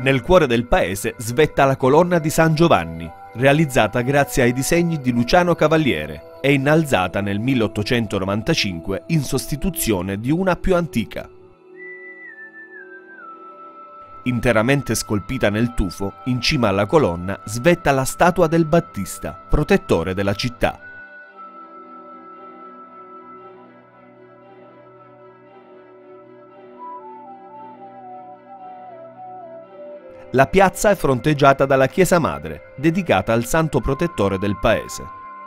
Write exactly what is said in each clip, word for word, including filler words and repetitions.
Nel cuore del paese svetta la colonna di San Giovanni, realizzata grazie ai disegni di Luciano Cavaliere e innalzata nel milleottocentonovantacinque in sostituzione di una più antica. Interamente scolpita nel tufo, in cima alla colonna svetta la statua del Battista, protettore della città. La piazza è fronteggiata dalla chiesa madre, dedicata al santo protettore del paese.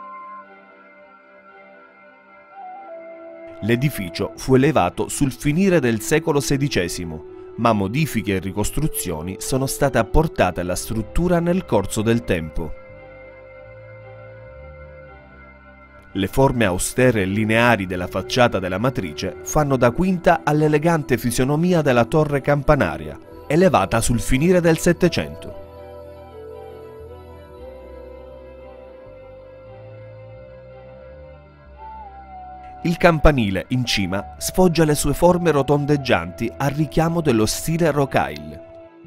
L'edificio fu elevato sul finire del secolo sedicesimo, ma modifiche e ricostruzioni sono state apportate alla struttura nel corso del tempo. Le forme austere e lineari della facciata della matrice fanno da quinta all'elegante fisionomia della torre campanaria, elevata sul finire del Settecento. Il campanile, in cima, sfoggia le sue forme rotondeggianti a richiamo dello stile rocaille.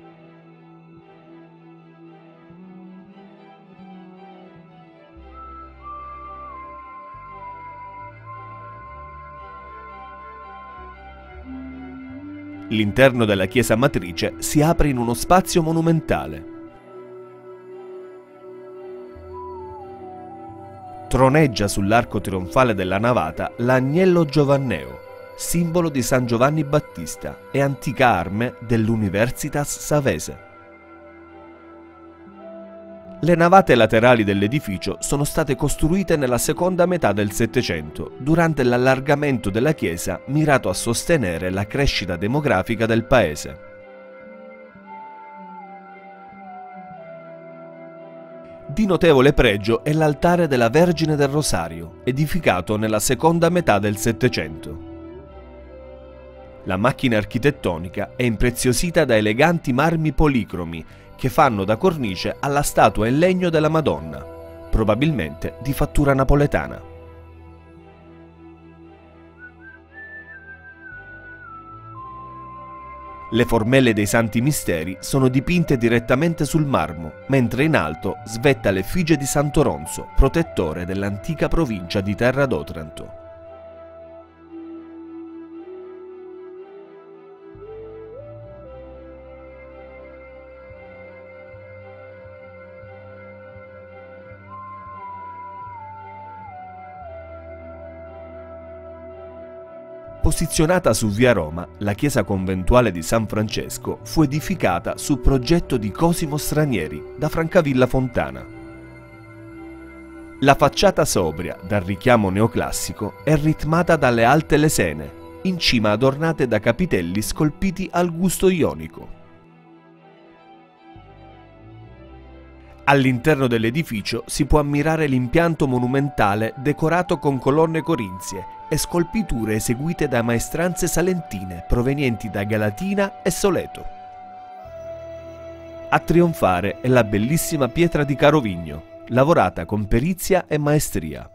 L'interno della chiesa matrice si apre in uno spazio monumentale. Troneggia sull'arco trionfale della navata l'agnello giovanneo, simbolo di San Giovanni Battista e antica arme dell'Universitas Savese. Le navate laterali dell'edificio sono state costruite nella seconda metà del Settecento, durante l'allargamento della chiesa mirato a sostenere la crescita demografica del paese. Di notevole pregio è l'altare della Vergine del Rosario, edificato nella seconda metà del Settecento. La macchina architettonica è impreziosita da eleganti marmi policromi che fanno da cornice alla statua in legno della Madonna, probabilmente di fattura napoletana. Le formelle dei Santi Misteri sono dipinte direttamente sul marmo, mentre in alto svetta l'effigie di Santo Ronzo, protettore dell'antica provincia di Terra d'Otranto. Posizionata su via Roma, la chiesa conventuale di San Francesco fu edificata su progetto di Cosimo Stranieri da Francavilla Fontana. La facciata sobria, dal richiamo neoclassico, è ritmata dalle alte lesene, in cima adornate da capitelli scolpiti al gusto ionico. All'interno dell'edificio si può ammirare l'impianto monumentale decorato con colonne corinzie e scolpiture eseguite da maestranze salentine provenienti da Galatina e Soleto. A trionfare è la bellissima pietra di Carovigno, lavorata con perizia e maestria.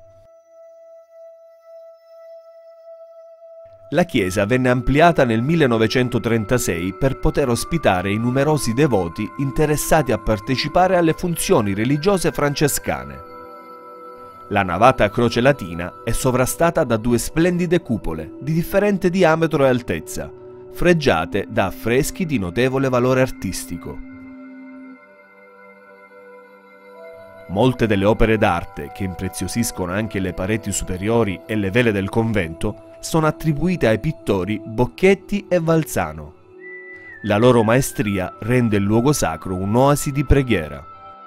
La chiesa venne ampliata nel millenovecentotrentasei per poter ospitare i numerosi devoti interessati a partecipare alle funzioni religiose francescane. La navata a croce latina è sovrastata da due splendide cupole di differente diametro e altezza, fregiate da affreschi di notevole valore artistico. Molte delle opere d'arte, che impreziosiscono anche le pareti superiori e le vele del convento, sono attribuite ai pittori Bocchetti e Valzano. La loro maestria rende il luogo sacro un'oasi di preghiera.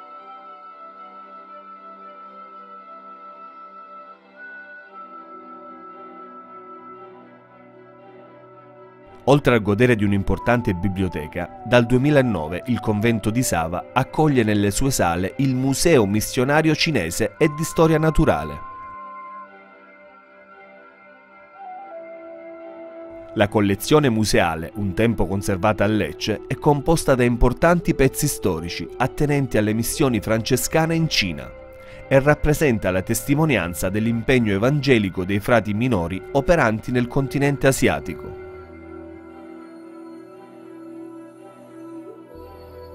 Oltre a godere di un'importante biblioteca, dal duemilanove il convento di Sava accoglie nelle sue sale il Museo Missionario Cinese e di Storia Naturale. La collezione museale, un tempo conservata a Lecce, è composta da importanti pezzi storici attenenti alle missioni francescane in Cina e rappresenta la testimonianza dell'impegno evangelico dei frati minori operanti nel continente asiatico.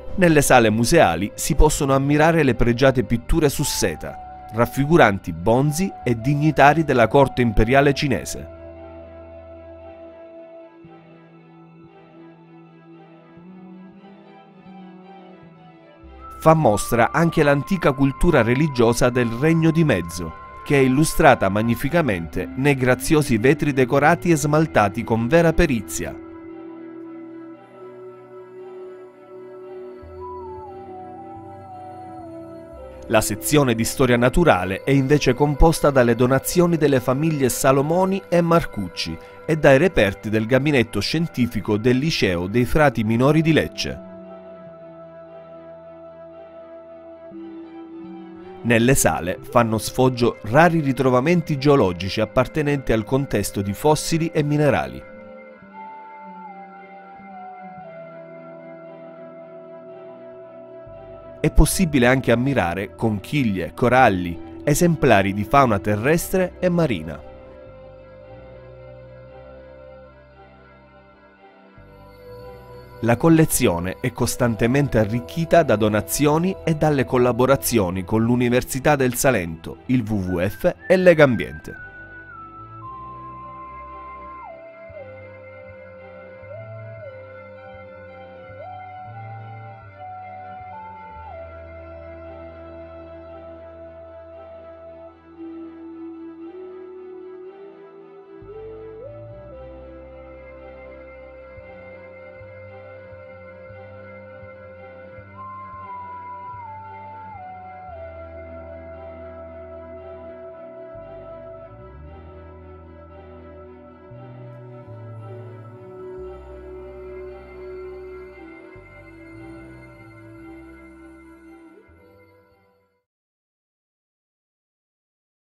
Nelle sale museali si possono ammirare le pregiate pitture su seta, raffiguranti bonzi e dignitari della corte imperiale cinese. Fa mostra anche l'antica cultura religiosa del Regno di Mezzo, che è illustrata magnificamente nei graziosi vetri decorati e smaltati con vera perizia. La sezione di storia naturale è invece composta dalle donazioni delle famiglie Salomoni e Marcucci e dai reperti del gabinetto scientifico del Liceo dei Frati Minori di Lecce. Nelle sale fanno sfoggio rari ritrovamenti geologici appartenenti al contesto di fossili e minerali. È possibile anche ammirare conchiglie, coralli, esemplari di fauna terrestre e marina. La collezione è costantemente arricchita da donazioni e dalle collaborazioni con l'Università del Salento, il W W F e Legambiente.